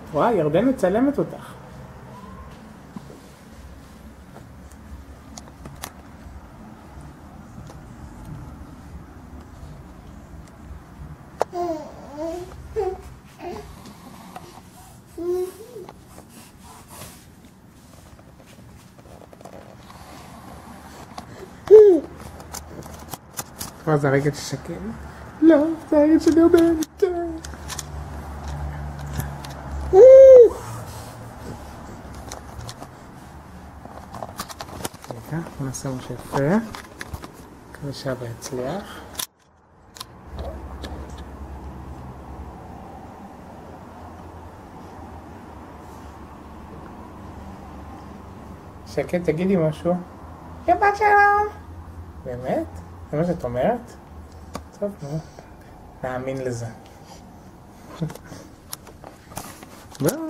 וואי, ירדן מצלמת אותך. זה הרגע ששקל. לא, זה הרגע שאני אומרת. רגע, בוא נעשה משהו יפה. מקווה שאבא יצליח. שקט, תגידי משהו. שבת שלום. באמת? זה מה שאת אומרת? טוב, נו. נאמין לזה. ביי.